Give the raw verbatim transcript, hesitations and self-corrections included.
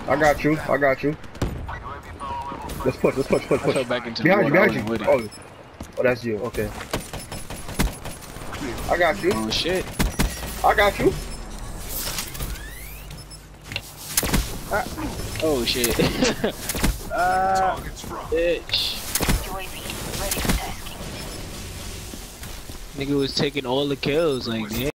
I got you. I got you. Let's push. Let's push. Push. I Push. fell back into Behind you. the water. Behind I you. wasn't with it. Oh. Oh, that's you. Okay. I got you. Oh shit. I got you. Ah. Oh shit. Ah, bitch. Nigga was taking all the kills, like, damn.